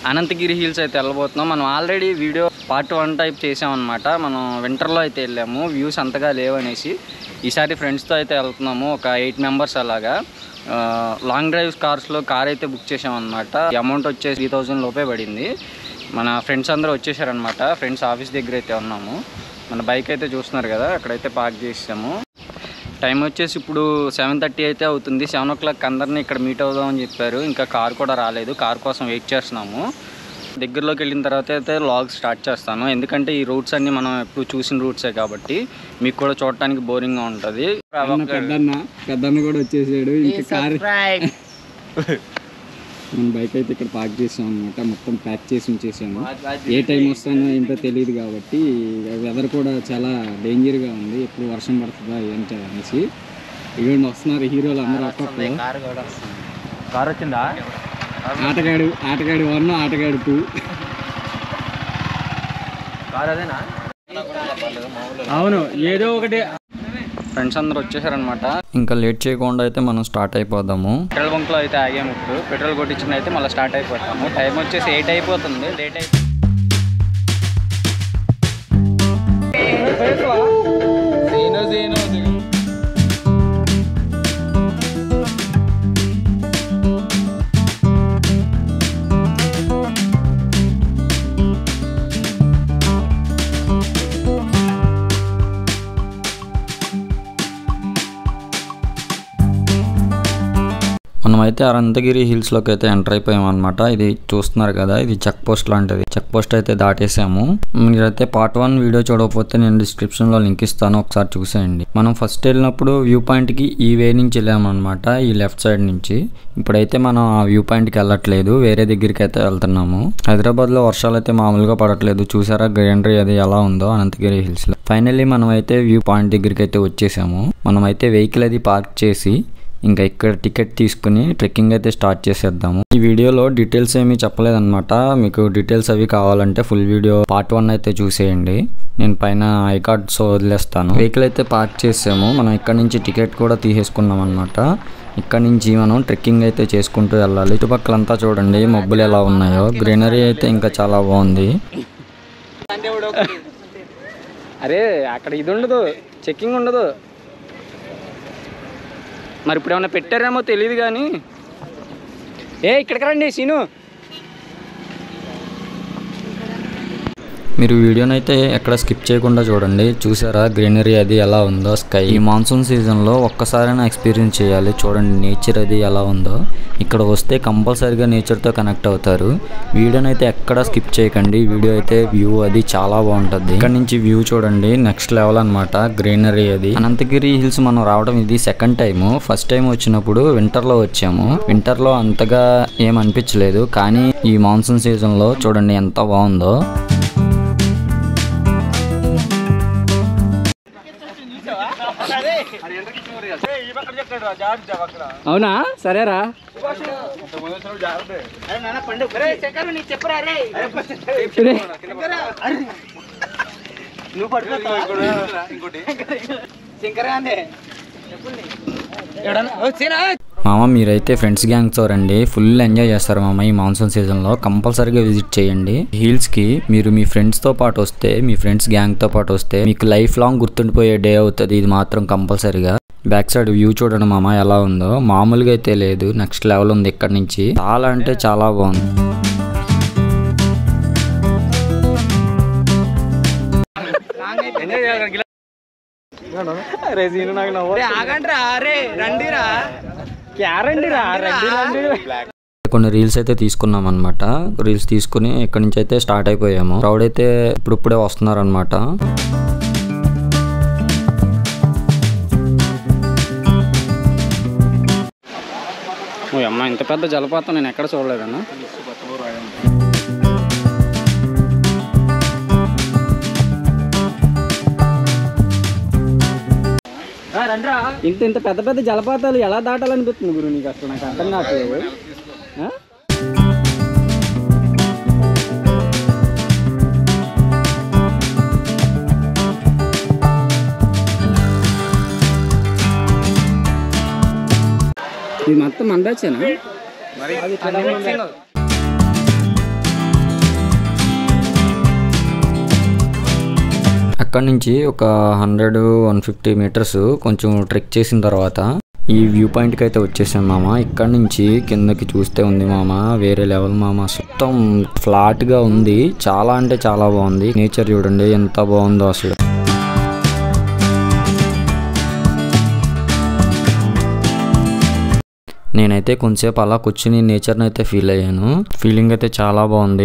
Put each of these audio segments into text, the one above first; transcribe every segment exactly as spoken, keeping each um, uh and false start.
Anantagiri hills అయితే వెళ్ళబోతున్నాం. మనం already video part one type చేసామన్నమాట. మనం వింటర్లో అయితే వెళ్ళాము, వ్యూస్ అంతగా లేవనేసి ఈసారి ఫ్రెండ్స్తో అయితే వెళ్తున్నాము. ఒక ఎయిట్ మెంబర్స్ అలాగా లాంగ్ డ్రైవ్స్ కార్స్లో కార్ అయితే బుక్ చేసామన్నమాట. అమౌంట్ వచ్చేసి త్రీ థౌజండ్ లోపే పడింది. మన ఫ్రెండ్స్ అందరూ వచ్చేసారనమాట. ఫ్రెండ్స్ ఆఫీస్ దగ్గర అయితే ఉన్నాము. మన బైక్ అయితే చూస్తున్నారు కదా, అక్కడైతే పార్క్ చేసాము. టైం వచ్చేసి ఇప్పుడు సెవెన్ థర్టీ అయితే అవుతుంది. సెవెన్ ఓ క్లాక్ అందరినీ ఇక్కడ మీట్ అవుదామని చెప్పారు. ఇంకా కార్ కూడా రాలేదు, కార్ కోసం వెయిట్ చేస్తున్నాము. దగ్గరలోకి వెళ్ళిన తర్వాత అయితే వ్లాగ్ స్టార్ట్ చేస్తాను. ఎందుకంటే ఈ రూట్స్ అన్నీ మనం ఎప్పుడు చూసిన రూట్సే కాబట్టి మీకు కూడా చూడటానికి బోరింగ్గా ఉంటుంది. పెద్దన్న పెద్దన్న కూడా వచ్చేసాడు. ఇంకా కార్ మన బైక్ అయితే ఇక్కడ పార్క్ చేసాం అనమాట. మొత్తం ప్యాక్ చేసి ఉంచేసాము. ఏ టైం వస్తానో ఏంటో తెలియదు కాబట్టి వెదర్ కూడా చాలా డేంజర్గా ఉంది. ఎప్పుడు వర్షం పడుతుందా ఏంటో అనేసి ఇవన్నీ వస్తున్నారు హీరోలు అందరూ. ఒక్కొక్కరు కార్ వచ్చిందా? ఆటగాడు ఆటగాడు వన్, ఆటగాడు టూ. అవును, ఏదో ఒకటి. ఫ్రెండ్స్ అందరూ వచ్చేసారనమాట. ఇంకా లేట్ చేయకుండా అయితే మనం స్టార్ట్ అయిపోదాము. పెట్రోల్ బంక్లో అయితే ఆగాము. ఇప్పుడు పెట్రోల్ కొట్టించిన అయితే మళ్ళీ స్టార్ట్ అయిపోతాము. టైం వచ్చేసి ఎయిట్ అయిపోతుంది. లేట్ అయిపోతుంది. మనమైతే అనంతగిరి హిల్స్లోకి అయితే ఎంటర్ అయిపోయాం అనమాట. ఇది చూస్తున్నారు కదా, ఇది చెక్ పోస్ట్ లాంటిది. చెక్ పోస్ట్ అయితే దాటేసాము. మీరైతే పార్ట్ వన్ వీడియో చూడకపోతే నేను డిస్క్రిప్షన్లో లింక్ ఇస్తాను, ఒకసారి చూసేయండి. మనం ఫస్ట్ వెళ్ళినప్పుడు వ్యూ పాయింట్కి ఈ వే నుంచి వెళ్ళాము అనమాట, ఈ లెఫ్ట్ సైడ్ నుంచి. ఇప్పుడైతే మనం ఆ వ్యూ పాయింట్కి వెళ్ళట్లేదు, వేరే దగ్గరికి అయితే వెళ్తున్నాము. హైదరాబాద్లో వర్షాలు అయితే మామూలుగా పడట్లేదు. చూసారా గ్రీనరీ అది ఎలా ఉందో అనంతగిరి హిల్స్లో. ఫైనల్లీ మనం అయితే వ్యూ పాయింట్ దగ్గరికి అయితే వచ్చేసాము. మనం అయితే వెహికల్ అది పార్క్ చేసి ఇంకా ఇక్కడ టికెట్ తీసుకుని ట్రెక్కింగ్ అయితే స్టార్ట్ చేసేద్దాము. ఈ వీడియోలో డీటెయిల్స్ ఏమీ చెప్పలేదన్నమాట. మీకు డీటెయిల్స్ అవి కావాలంటే ఫుల్ వీడియో పార్ట్ వన్ అయితే చూసేయండి. నేను పైన ఐ కార్డ్స్ వదిలేస్తాను. వెహికల్ అయితే పార్క్ చేసాము. మనం ఇక్కడ నుంచి టికెట్ కూడా తీసేసుకున్నాం అనమాట. ఇక్కడ నుంచి మనం ట్రెక్కింగ్ అయితే చేసుకుంటూ వెళ్ళాలి. చుట్టుపక్కలంతా చూడండి మబ్బులు ఎలా ఉన్నాయో. గ్రీనరీ అయితే ఇంకా చాలా బాగుంది. అరే అక్కడ ఇది ఉండదు, చెక్కింగ్ ఉండదు. మరి ఇప్పుడు ఏమైనా పెట్టారేమో తెలియదు కానీ. ఏ ఇక్కడికి రండి సీను. మీరు వీడియోని అయితే ఎక్కడ స్కిప్ చేయకుండా చూడండి. చూసారా గ్రీనరీ అది ఎలా ఉందో. స్కై ఈ మాన్సూన్ సీజన్లో ఒక్కసారైనా ఎక్స్పీరియన్స్ చేయాలి. చూడండి నేచర్ అది ఎలా ఉందో. ఇక్కడ వస్తే కంపల్సరీగా నేచర్తో కనెక్ట్ అవుతారు. వీడియోని అయితే ఎక్కడ స్కిప్ చేయకండి. వీడియో అయితే వ్యూ అది చాలా బాగుంటుంది. ఇక్కడ నుంచి వ్యూ చూడండి నెక్స్ట్ లెవెల్ అనమాట. గ్రీనరీ అది. అనంతగిరి హిల్స్ మనం రావడం ఇది సెకండ్ టైము. ఫస్ట్ టైం వచ్చినప్పుడు వింటర్లో వచ్చాము. వింటర్లో అంతగా ఏం అనిపించలేదు, కానీ ఈ మాన్సూన్ సీజన్లో చూడండి ఎంత బాగుందో. అవునా, సరేరా. మామ మీరైతే ఫ్రెండ్స్ గ్యాంగ్తో రండి, ఫుల్ ఎంజాయ్ చేస్తారు మామ. ఈ మాన్సూన్ సీజన్లో కంపల్సరీగా విజిట్ చేయండి హిల్స్కి. మీరు మీ ఫ్రెండ్స్తో పాటు వస్తే, మీ ఫ్రెండ్స్ గ్యాంగ్తో పాటు వస్తే మీకు లైఫ్ లాంగ్ గుర్తుండిపోయే డే అవుతుంది ఇది మాత్రం కంపల్సరీగా. బ్యాక్ సైడ్ వ్యూ చూడండి మామ ఎలా ఉందో. మామూలుగా అయితే లేదు, నెక్స్ట్ లెవెల్ ఉంది. ఇక్కడ నుంచి చాలా అంటే చాలా బాగుంది. కొన్ని రీల్స్ అయితే తీసుకున్నాం అనమాట. రీల్స్ తీసుకుని ఇక్కడ నుంచి అయితే స్టార్ట్ అయిపోయాము. క్రౌడ్ అయితే ఇప్పుడిప్పుడే వస్తున్నారు అనమాట. అమ్మ ఇంత పెద్ద జలపాతం నేను ఎక్కడ చూడలేదన్నా. ఇంత ఇంత పెద్ద పెద్ద జలపాతాలు ఎలా దాటాలనిపిస్తుంది గురు నీకు? అసలు నాకు అర్థం కావట్లేదు. ఇది మొత్తం మన బ్యాచేనా? అక్కడి నుంచి ఒక హండ్రెడ్ వన్ ఫిఫ్టీ మీటర్స్ కొంచెం ట్రెక్ చేసిన తర్వాత ఈ వ్యూ పాయింట్కి అయితే వచ్చేసాం మామ. ఇక్కడ నుంచి కిందకి చూస్తే ఉంది మామ వేరే లెవెల్ మామ. మొత్తం ఫ్లాట్గా ఉంది, చాలా అంటే చాలా బాగుంది. నేచర్ చూడండి ఎంత బాగుందో అసలు. నేనైతే కొంచెంసేపు అలా కూర్చుని నేచర్ని అయితే ఫీల్ అయ్యాను. ఫీలింగ్ అయితే చాలా బాగుంది.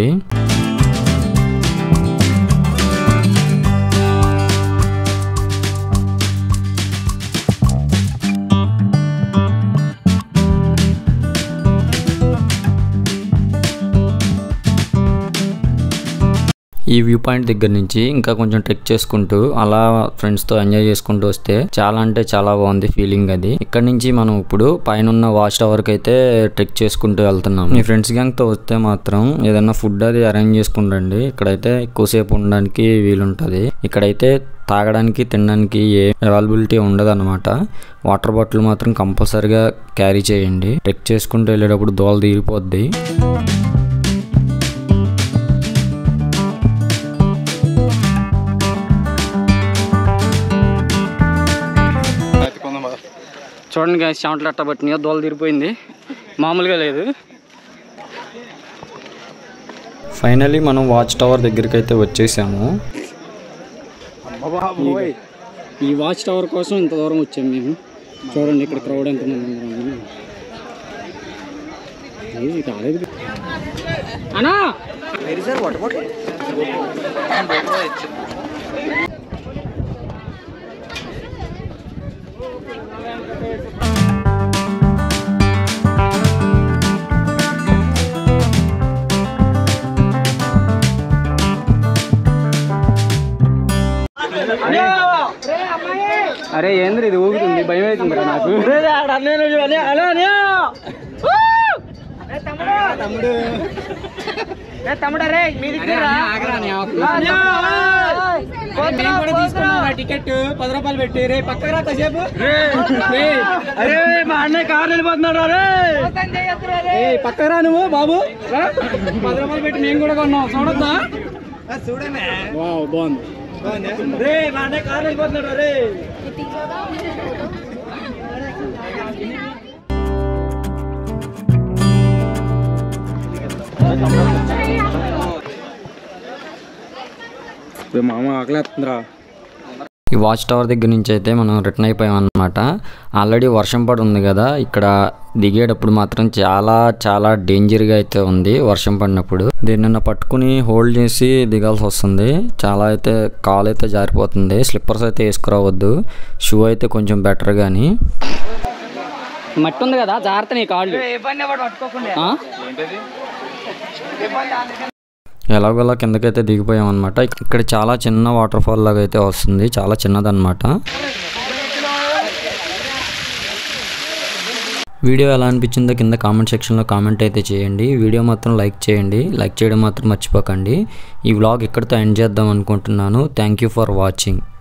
ఈ వ్యూ పాయింట్ దగ్గర నుంచి ఇంకా కొంచెం ట్రెక్ చేసుకుంటూ అలా ఫ్రెండ్స్తో ఎంజాయ్ చేసుకుంటూ వస్తే చాలా అంటే చాలా బాగుంది ఫీలింగ్ అది. ఇక్కడ నుంచి మనం ఇప్పుడు పైన వాచ్ టవర్కి అయితే ట్రెక్ చేసుకుంటూ వెళ్తున్నాం. మీ ఫ్రెండ్స్ గ్యాంగ్తో వస్తే మాత్రం ఏదైనా ఫుడ్ అది అరేంజ్ చేసుకుంటండి. ఇక్కడైతే ఎక్కువసేపు ఉండడానికి వీలుంటుంది. ఇక్కడైతే తాగడానికి తినడానికి ఏ అవైలబిలిటీ ఉండదు అనమాట. వాటర్ బాటిల్ మాత్రం కంపల్సరీగా క్యారీ చేయండి. ట్రెక్ చేసుకుంటూ వెళ్ళేటప్పుడు దోల తీరిపోద్ది. చూడండి గాయస్, చెమటలు అట్ట పట్టినాయో, దోల తీరిపోయింది, మామూలుగా లేదు. ఫైనలీ మనం వాచ్ టవర్ దగ్గరికి అయితే వచ్చేసాము. ఈ వాచ్ టవర్ కోసం ఇంత దూరం వచ్చాము మేము. చూడండి ఇక్కడ క్రౌడ్ ఎంత కాలేదు అన్నా. అరే ఏంద్ర ఇది ఊగుతుంది, భయం అవుతుంది నాకు. టికెట్ పది రూపాయలు పెట్టి రే పక్కన రా కాసేపు. అరే మా అన్నయ్య కారు వెళ్ళిపోతున్నాడు. అరే పక్కన రా నువ్వు బాబు. పది రూపాయలు పెట్టి మేము కూడా కొన్నాం, చూడొద్దా? బాగుంది. రే మా అన్నయ్య కారు వెళ్ళిపోతున్నాడు. రే మామ ఆకలేస్తుందిరా. ఈ వాచ్ టవర్ దగ్గర నుంచి అయితే మనం రిటర్న్ అయిపోయాం అన్నమాట. ఆల్రెడీ వర్షం పడి ఉంది కదా, ఇక్కడ దిగేటప్పుడు మాత్రం చాలా చాలా డేంజర్గా అయితే ఉంది. వర్షం పడినప్పుడు దీన్ని పట్టుకుని హోల్డ్ చేసి దిగాల్సి వస్తుంది. చాలా అయితే కాలు అయితే జారిపోతుంది. స్లిప్పర్స్ అయితే వేసుకురావద్దు, షూ అయితే కొంచెం బెటర్. కానీ మట్టి ఉంది కదా, జాగ్రత్త నీ కాళ్ళు. ఎలాగోలా కిందకైతే దిగిపోయాం అనమాట. ఇక్కడ చాలా చిన్న వాటర్ ఫాల్ లాగా అయితే వస్తుంది, చాలా చిన్నదన్నమాట. వీడియో ఎలా అనిపించిందో కింద కామెంట్ సెక్షన్లో కామెంట్ అయితే చేయండి. వీడియో మాత్రం లైక్ చేయండి, లైక్ చేయడం మాత్రం మర్చిపోకండి. ఈ వ్లాగ్ ఇక్కడితో ఎండ్ చేద్దాం అనుకుంటున్నాను. Thank you for watching.